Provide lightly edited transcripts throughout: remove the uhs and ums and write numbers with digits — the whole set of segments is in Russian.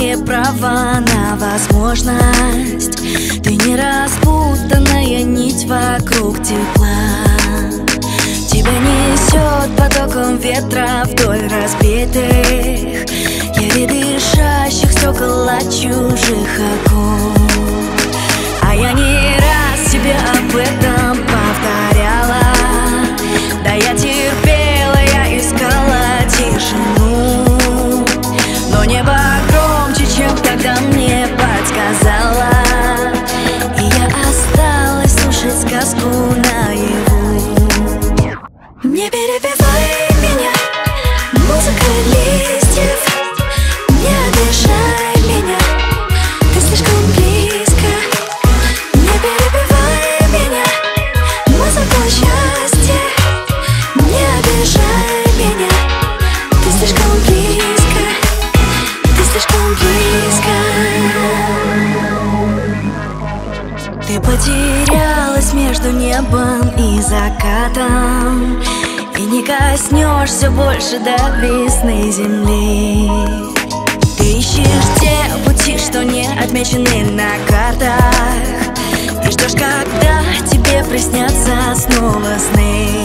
имея право на возможность. Ты не распутанная нить вокруг тепла. Тебя несет потоком ветра вдоль разбитых, еле дышащих стекол от чужих окон. А я не раз тебе об этом повторяла. Да я терпела, я искала тишину, но небо громче, чем тогда мне подсказала. И я осталась слушать сказку наяву. Не перебивай меня, музыка листьев. Не обижай меня, ты слишком близко. Не перебивай меня, музыка счастья. Не обижай меня, ты слишком близко. Ты слишком близко. Ты потерялась между небом и закатом, и не коснешься больше до весны земли. Ты ищешь те пути, что не отмечены на картах, и ждешь, когда тебе приснятся снова сны.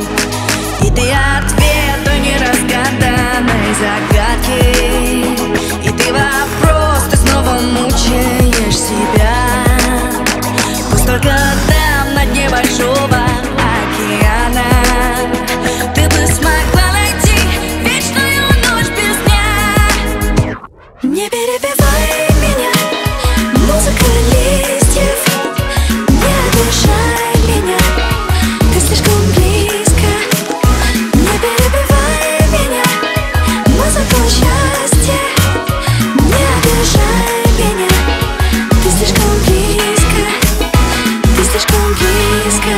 И ты ответ той неразгаданной загадки, и ты вопрос, ты снова мучаешь себя. Пусть только там, на дне большого океана, ты бы смогла найти вечную ночь без дня. Не перебивай меня, музыка листьев. Не обижай меня, ты слишком близко. Не перебивай меня, музыка счастья. Не обижай меня, ты слишком близко. Ты слишком близко.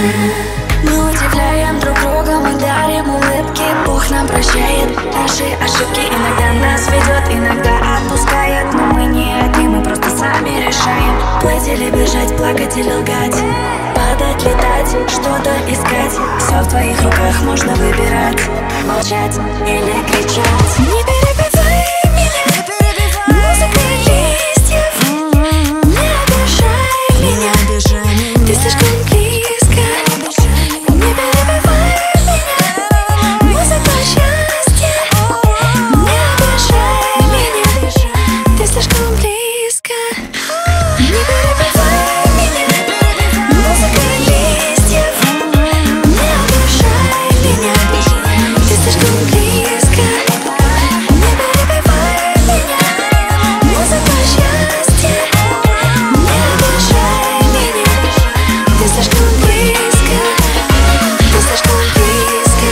Мы удивляем друг друга, мы дарим улыбки. Бог нам прощает наши ошибки. Иногда нас ведет, иногда отпускает. Но мы не одни, мы просто сами решаем. Плыть или бежать, плакать или лгать, падать, летать, что-то искать. Все в твоих руках, можно выбирать. Молчать или кричать. Не перебивай меня, музыка листьев. Не обижай меня, ты слишком близко. Не перебивай меня, музыка счастья. Не обижай меня, ты слишком близко. Не перебивай меня, музыка листьев. Не обижай меня, ты слишком близко. Не перебивай меня, музыка счастья. Не обижай меня, ты слишком близко. Ты слишком близко.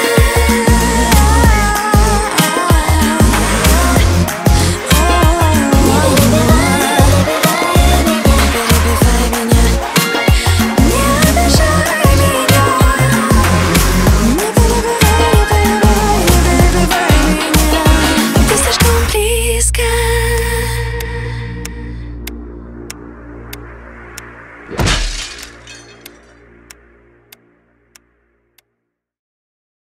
Не перебивай меня, не обижай меня. Не перебивай меня, ты слишком близко.